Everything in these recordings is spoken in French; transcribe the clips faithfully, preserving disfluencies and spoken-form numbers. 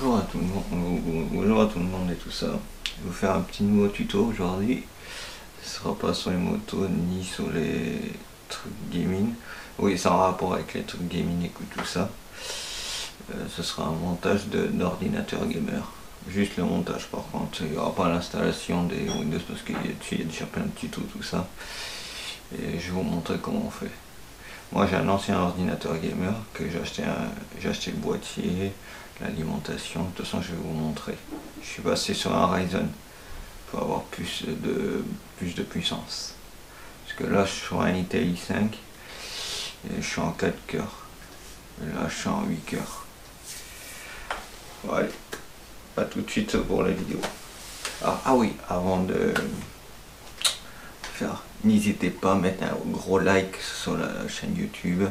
Bonjour à tout le monde, bonjour à tout le monde et tout ça. Je vais vous faire un petit nouveau tuto aujourd'hui. Ce sera pas sur les motos ni sur les trucs gaming. Oui, c'est en rapport avec les trucs gaming et tout ça. Euh, ce sera un montage d'ordinateur gamer. Juste le montage par contre. Il n'y aura pas l'installation des Windows parce qu'il y, y a déjà plein de tutos tout ça. Et je vais vous montrer comment on fait. Moi j'ai un ancien ordinateur gamer que j'ai acheté, un, j'ai acheté le boîtier, l'alimentation, de toute façon je vais vous montrer. Je suis passé sur un Ryzen pour avoir plus de, plus de puissance. Parce que là je suis sur un Intel i cinq et je suis en quatre cœurs. Et là je suis en huit cœurs. Allez, à tout de suite pour la vidéo. Ah, ah oui, avant de faire, n'hésitez pas à mettre un gros like sur la chaîne YouTube.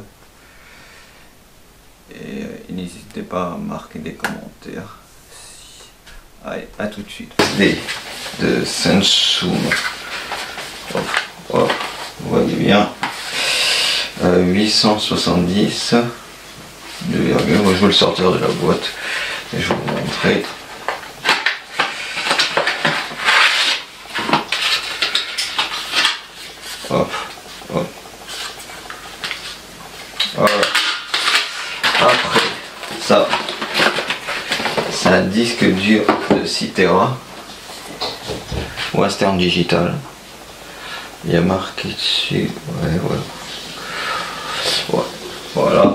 Et n'hésitez pas à marquer des commentaires. Allez, à tout de suite. Des de Samsung. Hop, hop, vous voyez bien. Euh, huit cent soixante-dix. deux virgule. Moi je vais le sortir de la boîte et je vais vous montrer. Hop, hop. Voilà. Après, ça, c'est un disque dur de six téra, Western Digital. Il y a marqué dessus, ouais, voilà. Ouais, voilà.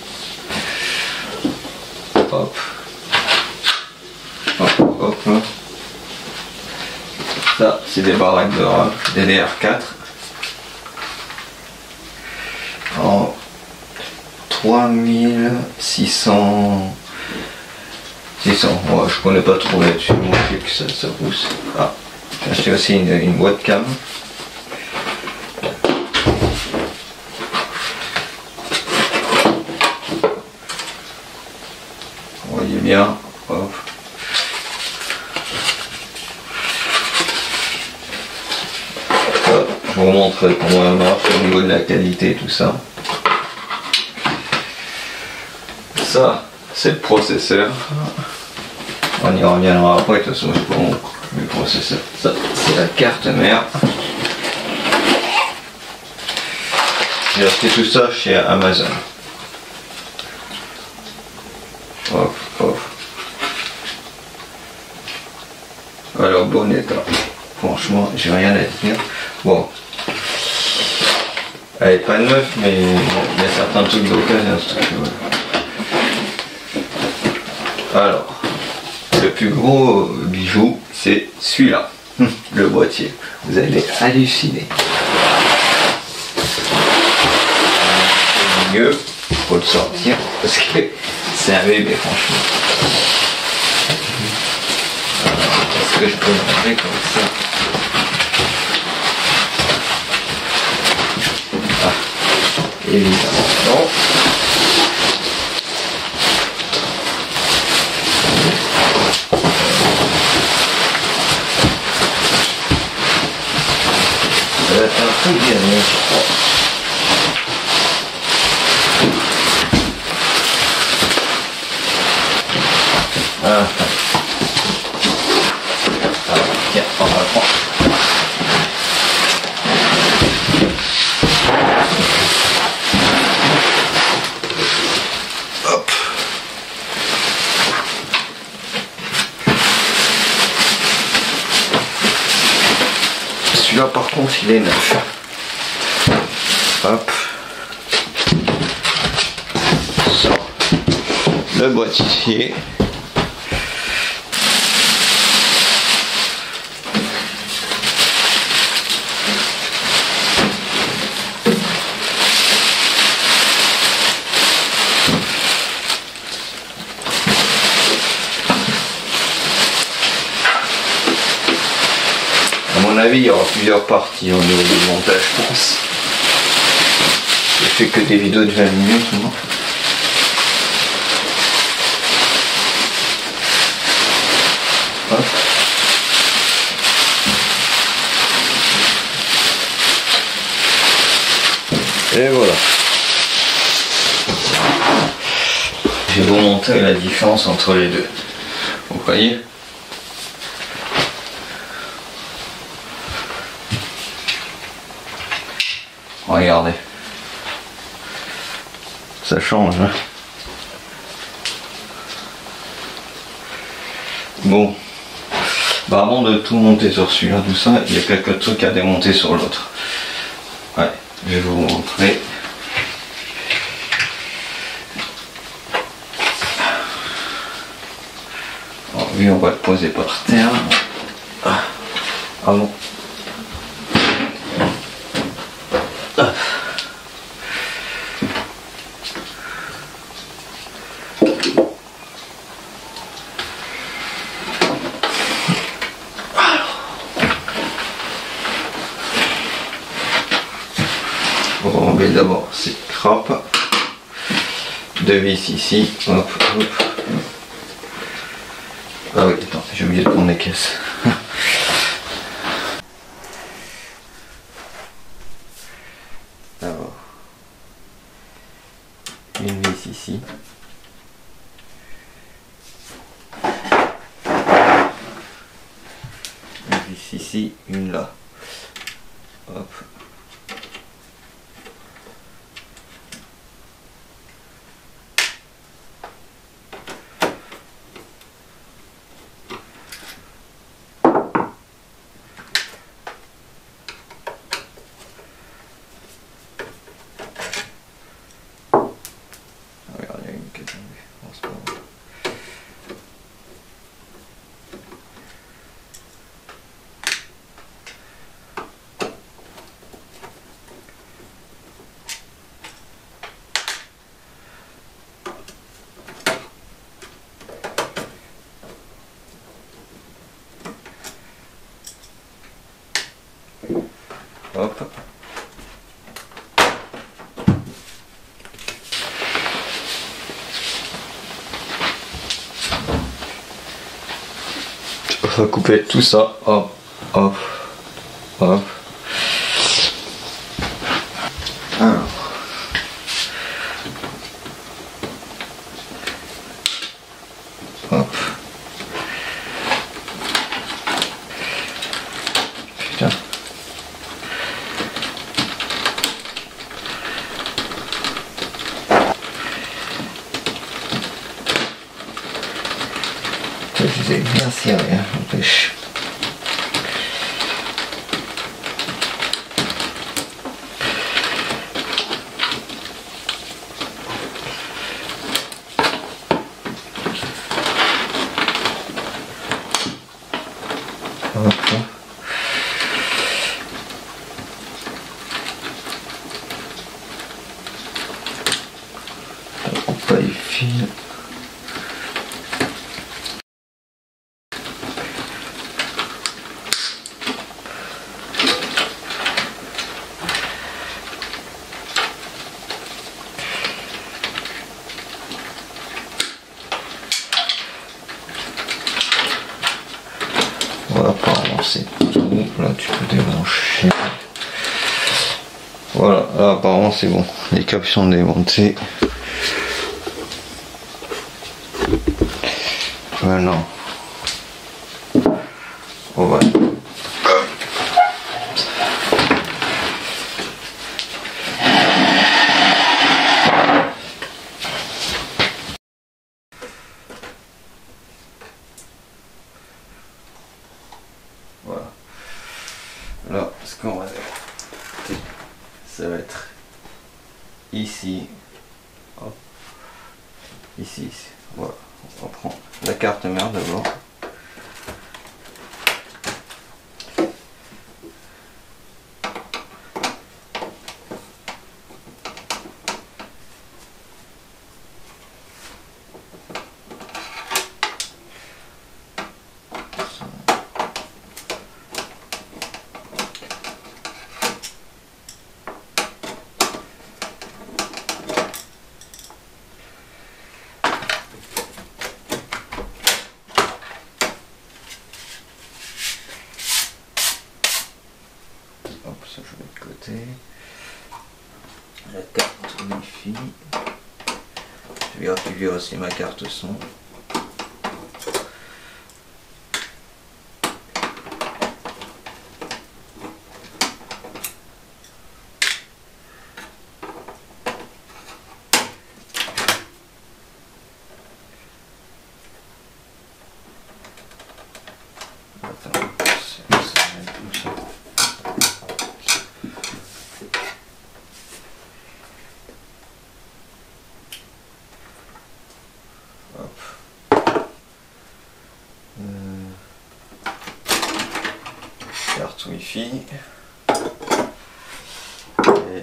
Hop. Hop, hop, hop. Ça, c'est des barrettes de RAM D D R quatre. En trois mille six cents. six cents, ouais, je connais pas trop là-dessus, moi je sais que ça, ça pousse. Ah, j'ai acheté aussi une, une webcam. Vous voyez bien, hop. Hop, je vais vous montrer comment elle marche au niveau de la qualité et tout ça. Ça, c'est le processeur. On y reviendra après, de toute façon, je peux vous le processeur. Ça, c'est la carte mère. J'ai acheté tout ça chez Amazon. Hop, hop. Alors, bon état. Franchement, j'ai rien à dire. Bon. Elle est pas neuve, mais il y a certains trucs d'occasion. Alors, le plus gros bijou, c'est celui-là, le boîtier. Vous allez halluciner. Mieux, faut le sortir parce que c'est un bébé, franchement. Est-ce que je peux le montrer comme ça? Ah, évidemment non. Ça va être un peu bien, je crois. Ah. Alors, tiens, on va le prendre. Hop. Celui-là par contre il est neuf. Hop. Ça. Le boîtier. À mon avis, il y aura plusieurs parties au niveau du montage, je pense. Je fais que des vidéos de vingt minutes, moi. Hop. Et voilà. Je vais vous montrer la différence entre les deux. Vous voyez? Regardez. Ça change, hein. Bon. Bah avant de tout monter sur celui-là, tout ça, il y a quelques trucs à démonter sur l'autre. Ouais, je vais vous montrer. Alors, lui, on va le poser par terre. Ah, ah bon. Ah. On met d'abord ces crapes, deux vis ici, hop, hop. Ah oui, attends, j'ai oublié de prendre les caisses. D'abord, une vis ici. Une vis ici, une là. Hop. Hop. On va couper tout ça. Hop, hop, hop. Alors. Hop. Putain. Je vous ai bien serré, hein, n'empêche. Hop. On coupe les fils. Voilà, apparemment c'est tout. Là tu peux débrancher. Voilà, là apparemment c'est bon. Les câbles sont démontés. Maintenant, on va. Voilà. Là, ce qu'on va faire, ça va être ici, hop, ici, ici. Voilà. On prend la carte mère d'abord. Hop, ça je mets de côté. La carte Wi-Fi. Je vais activer aussi ma carte son. Attends, c'est ça, comme ça. Hop. Euh, carte Wi-Fi. Et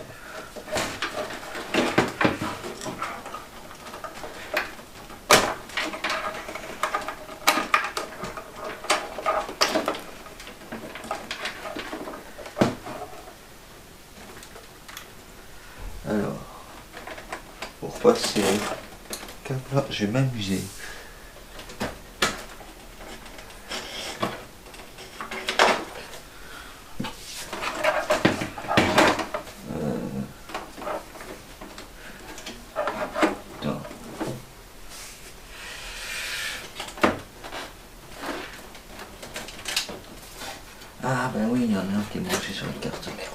alors, pour passer le câble là, je vais m'amuser. Ah ben oui, il y en a un qui est branché sur une carte mère.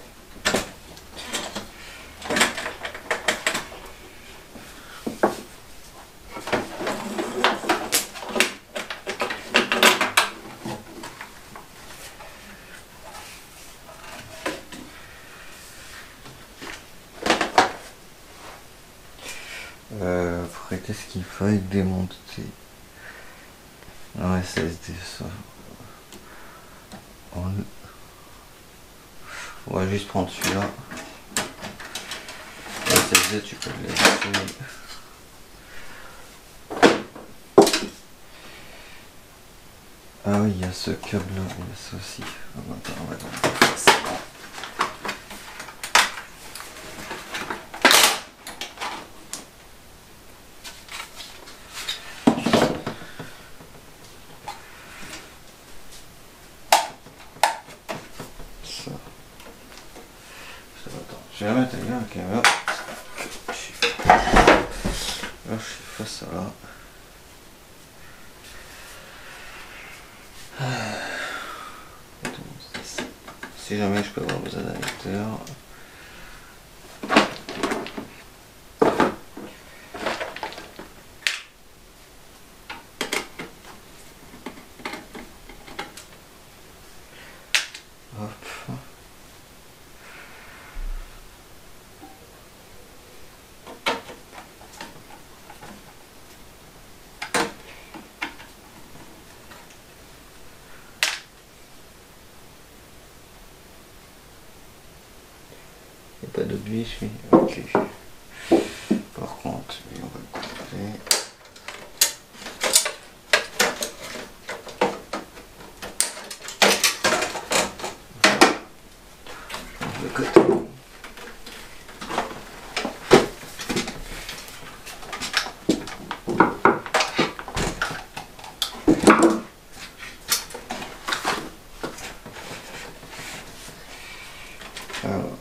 Euh, faudrait qu'est-ce qu'il faille démonter un S S D ça. On... on va juste prendre celui-là. Le S S D tu peux le laisser. Ah oui, il y a ce câble là, il y a ça aussi. Ah, bon, attends, on va faire ça. Je vais mettre là la caméra. Là, je suis face à là. Si jamais je peux avoir besoin d'un lecteur. Hop. Il n'y a pas d'autre vis, oui. Ok. Par contre, lui, on va le couper. Le côté. Alors.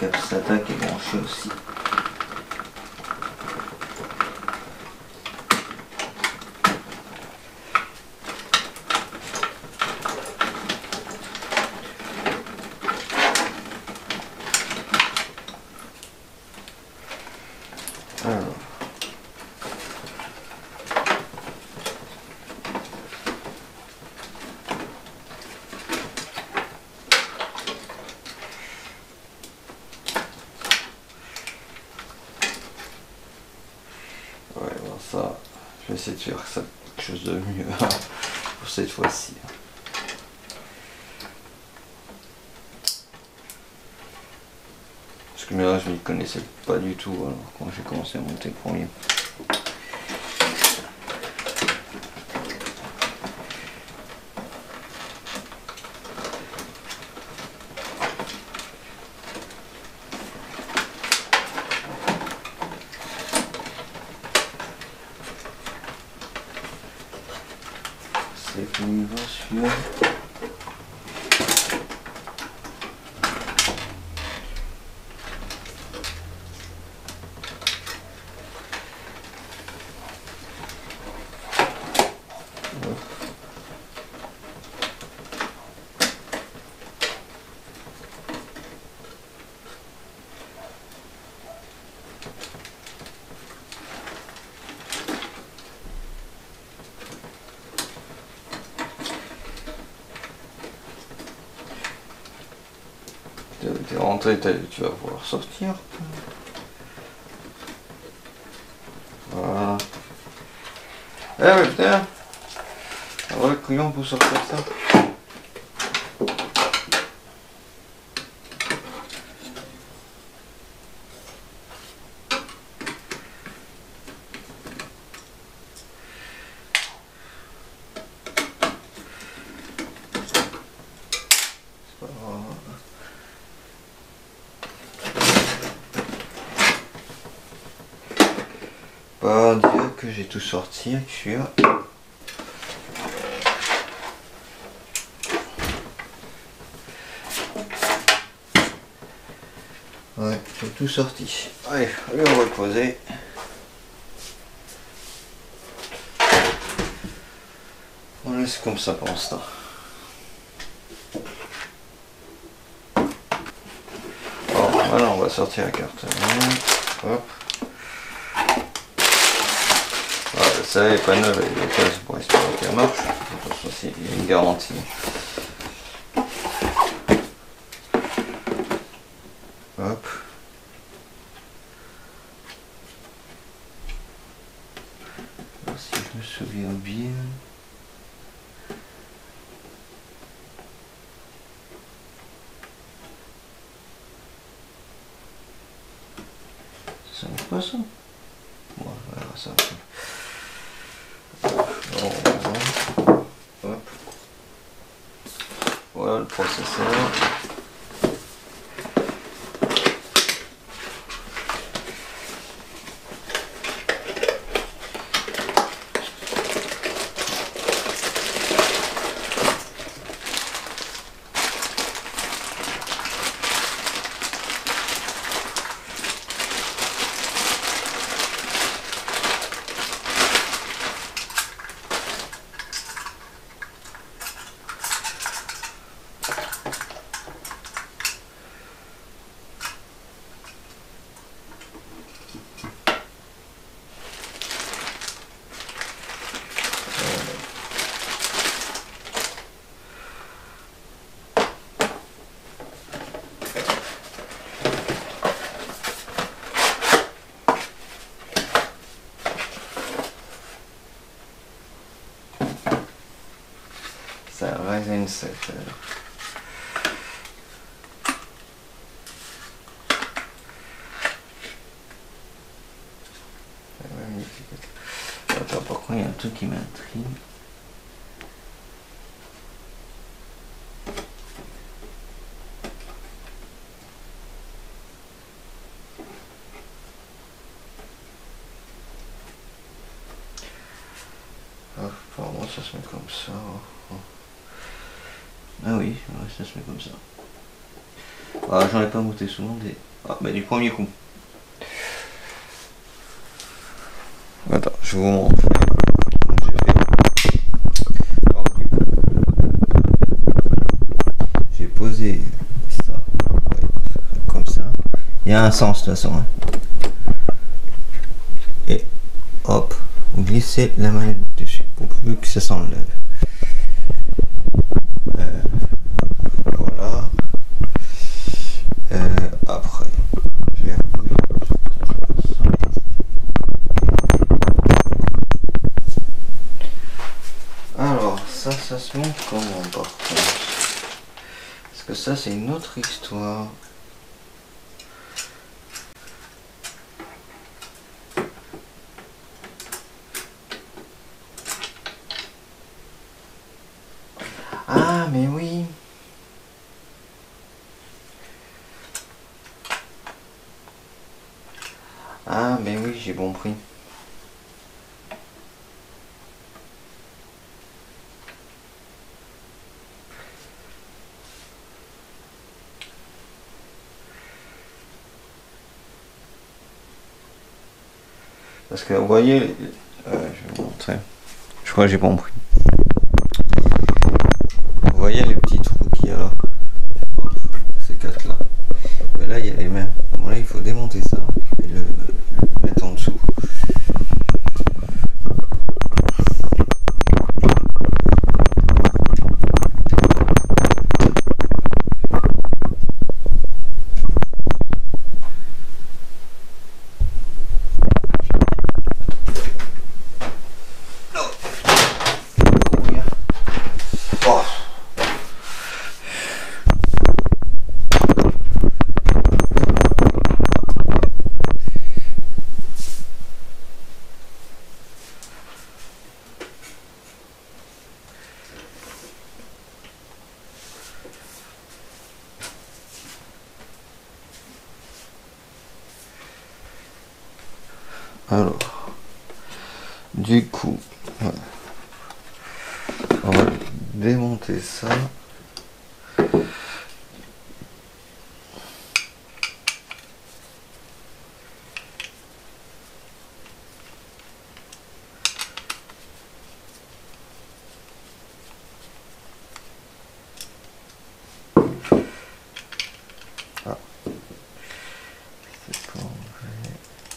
câble SATA qui est branché aussi. Alors. Ouais, bon ça, je vais essayer de faire ça quelque chose de mieux pour cette fois-ci. Parce que là, je ne connaissais pas du tout alors quand j'ai commencé à monter le premier. C'est fini, celui-là. T'es rentré, tu vas pouvoir sortir. Voilà. Eh mais putain, on va le couillon pour sortir ça. C'est pas grave. Bah, dire que j'ai tout sorti avec celui-là. Ouais, j'ai tout sorti. Allez, allez, on va le poser. On laisse comme ça pour l'instant. Bon, voilà, on va sortir la carte. Hop. Voilà, ça elle est pas neuve, elle est casse pour espérer qu'elle marche. De toute façon, il y a une garantie. Hop. Alors, si je me souviens bien. Ça n'est pas ça. Bon, on verra ça. Hop. Voilà le processeur. C'est un Ryzen sept. Attends, par contre, il y a un truc qui m'intrigue. Apparemment, ça se met comme ça. Ah oui, ouais, ça se met comme ça. Ah, j'en ai pas monté souvent des, Ah bah du premier coup. Attends, je vous montre. J'ai fait. Alors, du coup, j'ai posé ça. Ouais, comme ça. Il y a un sens de toute façon. Hein. Et hop, vous glissez la manette dessus pour plus que ça s'enlève. Euh, voilà. Euh, après, je vais alors, ça, ça se monte comment par contre? Parce que ça, c'est une autre histoire. Ah, mais oui. Ah, mais oui, j'ai compris. Parce que vous voyez, euh, je vais vous montrer. Je crois que j'ai compris. Vous voyez les petits trous qu'il y a là. Hop, ces quatre là. Mais là, il y a les mêmes. Bon, là, il faut démonter ça et le, le mettre en dessous. Alors, du coup, ouais. On va démonter ça. Ah. C'est pas vrai.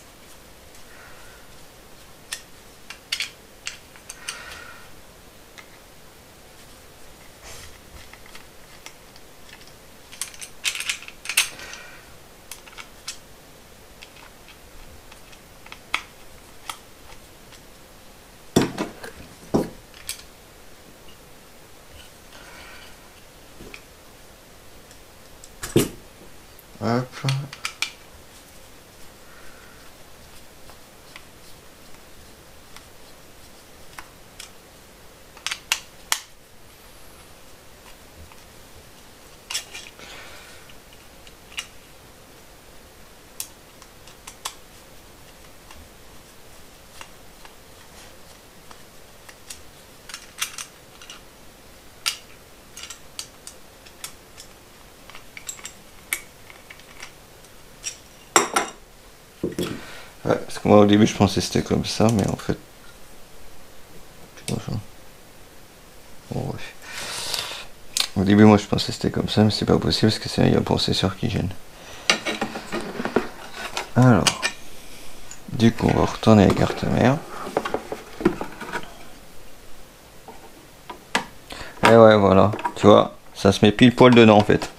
Hop. Ouais, parce que moi au début je pensais que c'était comme ça, mais en fait. Bon, bref. Au début moi je pensais que c'était comme ça, mais c'est pas possible parce que c'est il y a le processeur qui gêne. Alors, du coup on va retourner à la carte mère. Et ouais voilà, tu vois, ça se met pile poil dedans en fait.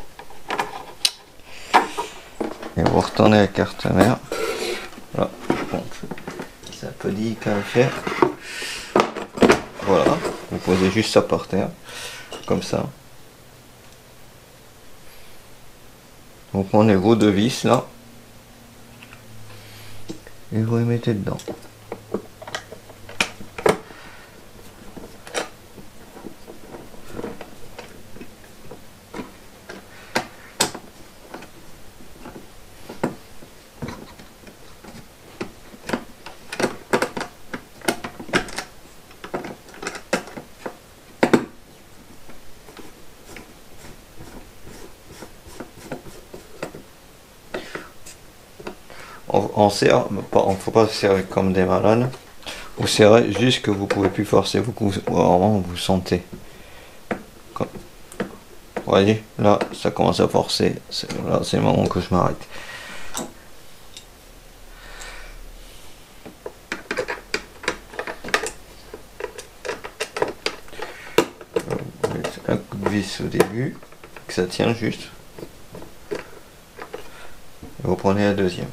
Et on va retourner à la carte mère. Voilà, bon, c'est un peu délicat à faire. Voilà, vous posez juste ça par terre, comme ça. Vous prenez vos deux vis là, et vous les mettez dedans. on, on serre, on faut pas serrer comme des malades. Vous serrez juste que vous pouvez plus forcer, vous, vous, vraiment vous sentez. Comme, vous voyez, là ça commence à forcer, là c'est le moment que je m'arrête. Vous mettez un coup de vis au début, que ça tient juste. Et vous prenez la deuxième.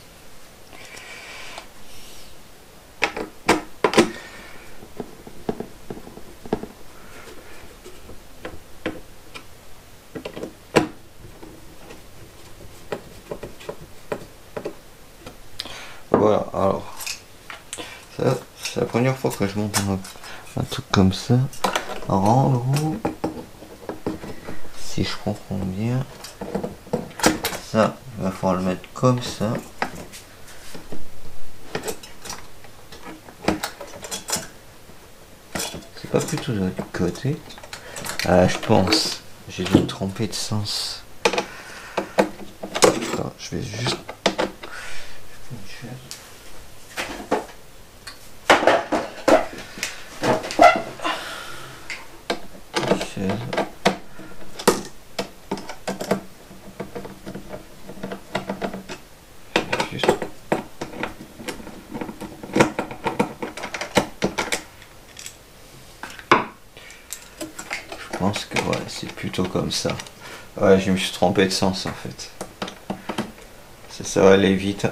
Voilà, alors, ça, c'est la première fois que je monte un, un truc comme ça. En gros, si je comprends bien, ça, il va falloir le mettre comme ça. C'est pas plutôt de l'autre côté. Ah, je pense, j'ai dû me tromper de sens. Attends, je vais juste... Juste. Je pense que ouais, c'est plutôt comme ça. Ouais, je me suis trompé de sens en fait. C'est ça va aller vite.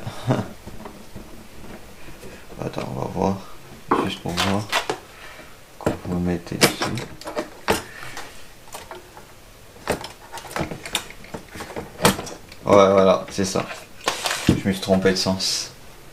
Attends, on va voir. Juste pour voir. Quand vous mettez dessus. Ouais, voilà, c'est ça. Je me suis trompé de sens.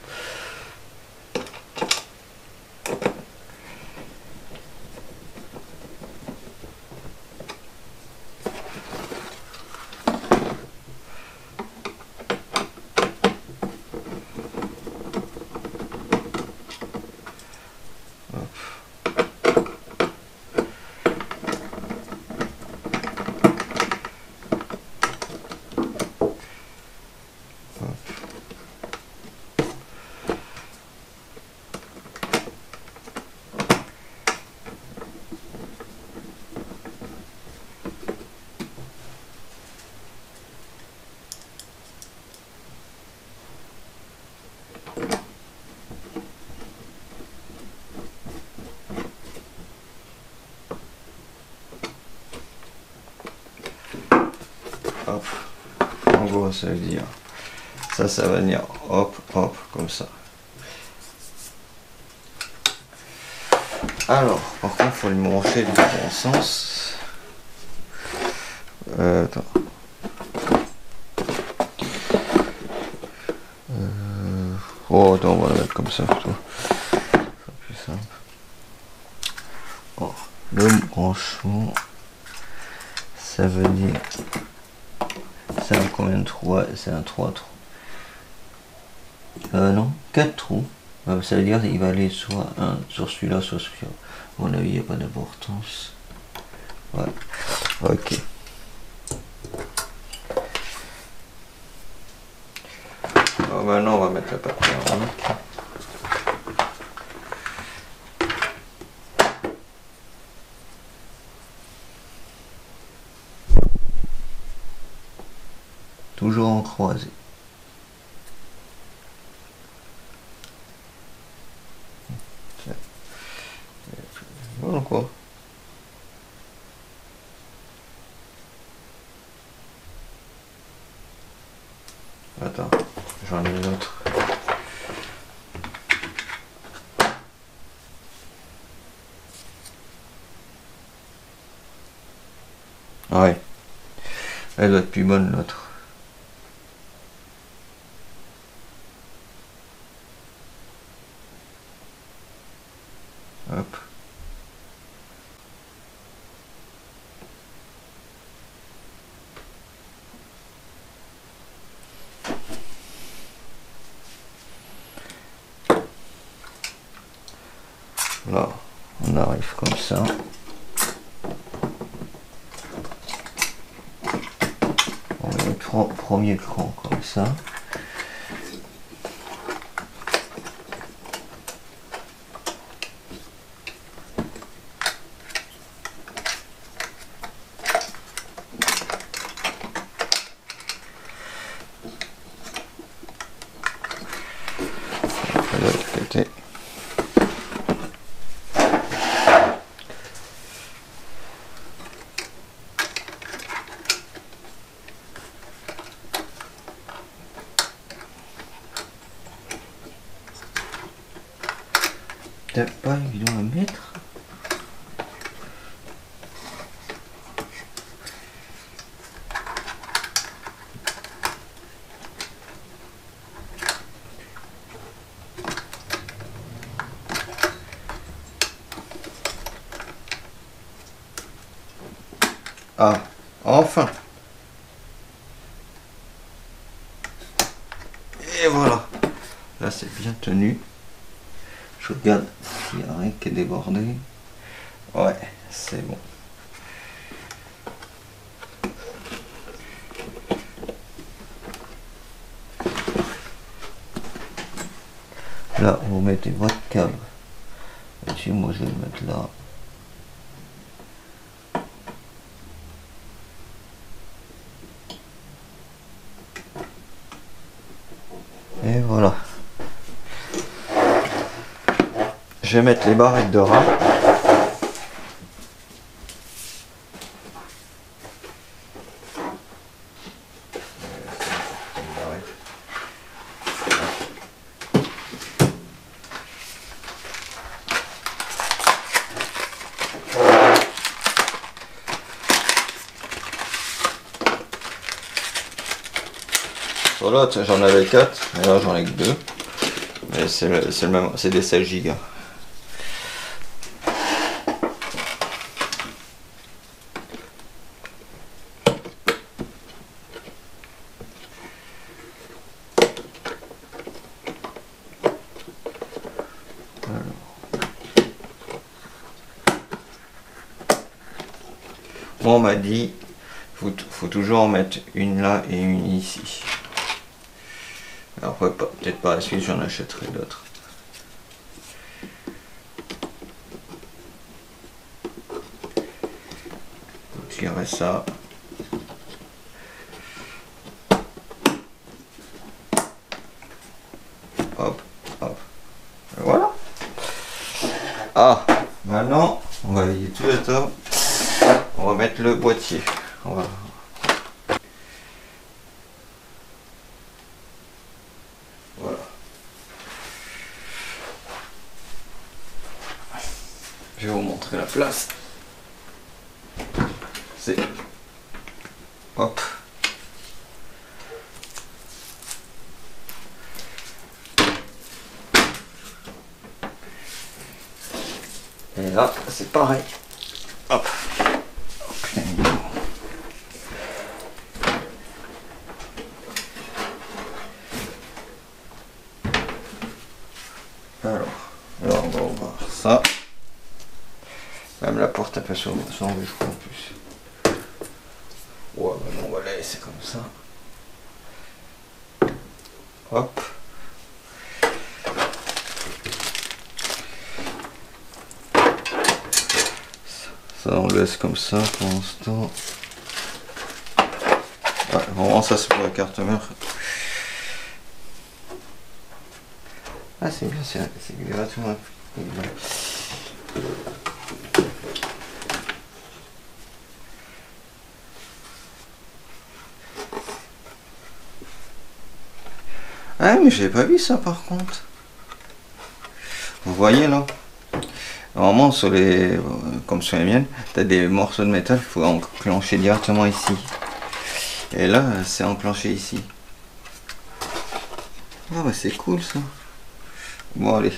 Hop. En gros, ça veut dire ça, ça va venir hop, hop, comme ça. Alors, par contre, il faut le brancher du bon sens. Euh, attends. Euh, oh, attends, on va le mettre comme ça plutôt. C'est plus simple. Oh, le branchement, ça veut dire. C'est un combien de trous? C'est un trois trous. Euh, non, quatre trous. Euh, ça veut dire qu'il va aller soit un sur celui-là, soit sur celui-là. À mon avis, il n'y a pas d'importance. Ouais. Ok. Alors maintenant, on va mettre la papier en marque. Toujours en croisé. Voilà quoi. Attends, j'en ai une autre. Ouais. Elle doit être plus bonne l'autre. Hop. Là, on arrive comme ça. On met le premier cran comme ça. peut-être pas évident à mettre. Ah, enfin. Et voilà. Là, c'est bien tenu. Je regarde s'il n'y a rien qui est débordé. Ouais, c'est bon. Là, vous mettez votre câble. Ici, moi, je vais le mettre là. Et voilà. Je vais mettre les barrettes de rat. Sur l'autre, j'en avais quatre, et là j'en ai que deux. Mais c'est le, le même, c'est des seize gigas. Moi, on m'a dit, faut, faut toujours en mettre une là et une ici. Après, peut-être par la suite, j'en achèterai d'autres. Je tirerai ça. Hop, hop. Et voilà. Ah, maintenant, on va vider tout le temps. On va mettre le boîtier. On va... Voilà. Je vais vous montrer la place. C'est... Hop. Et là, c'est pareil. Hop. Alors, alors on va voir ça. Même la porte elle peut s'ouvrir, je crois en plus. Ouais, ben on va la laisser comme ça. Hop. Ça on le laisse comme ça pour l'instant. Ouais, vraiment ça c'est pour la carte mère. Ah c'est bien, c'est gratuitement. Ah mais j'ai pas vu ça par contre. Vous voyez là, normalement sur les, comme sur les miennes, t'as des morceaux de métal, il faut enclencher directement ici. Et là c'est enclenché ici. Ah bah c'est cool ça. Bon allez.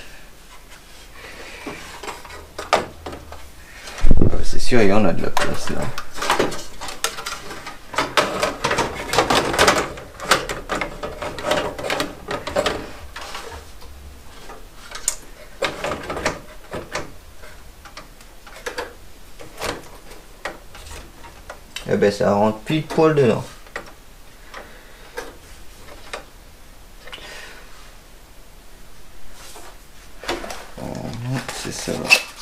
Ah, c'est sûr il y en a de la place là. Et ben ça rentre pile poil dedans. C'est ça.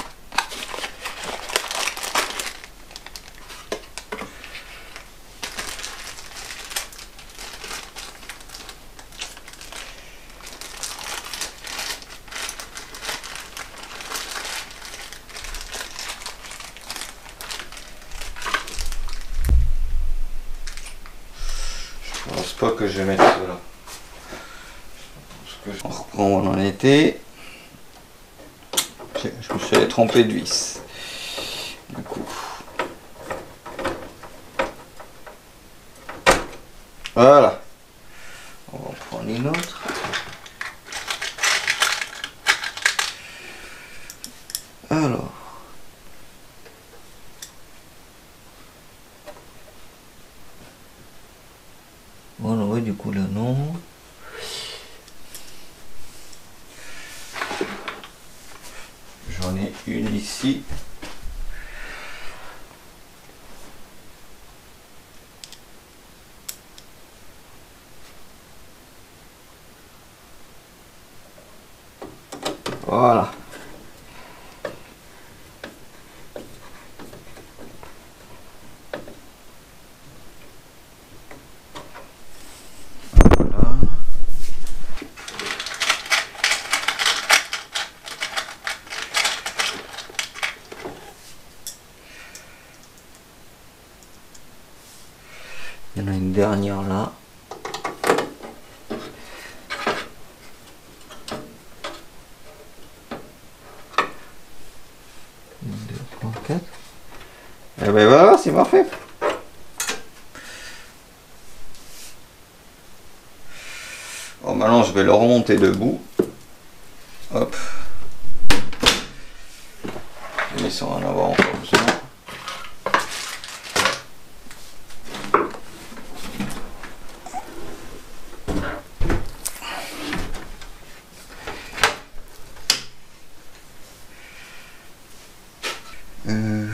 Je pense pas que je vais mettre cela. On reprend où on en était. trompé de vis. Du coup. Voilà. On va prendre une autre. Alors. Voilà, ouais, du coup là non. J'en ai une ici. Voilà. Voilà. Il y en a une dernière là. un, deux, trois, quatre. Et ben voilà, c'est parfait. Bon, maintenant je vais le remonter debout. Hop. Et sans en avoir encore besoin. Euh,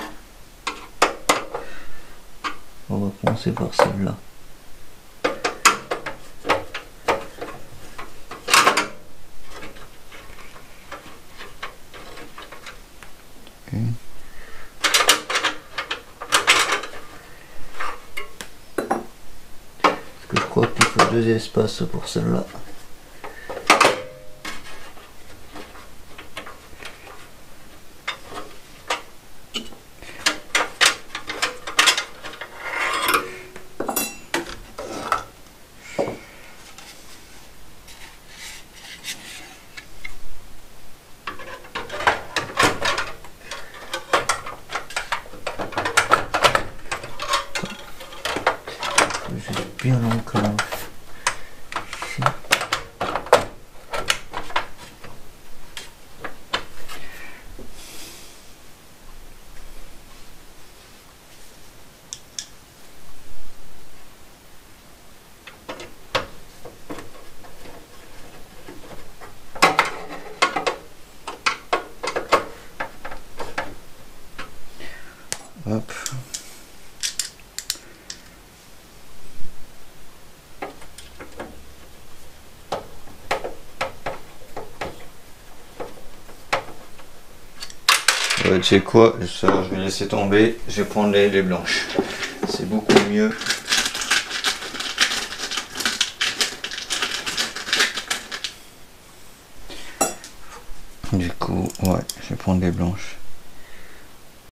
on va commencer par celle-là. Okay. Parce que je crois qu'il faut deux espaces pour celle-là. Bien encore. Hop. Ouais, tu sais quoi, je vais laisser tomber, je vais prendre les, les blanches. C'est beaucoup mieux. Du coup, ouais, je vais prendre les blanches.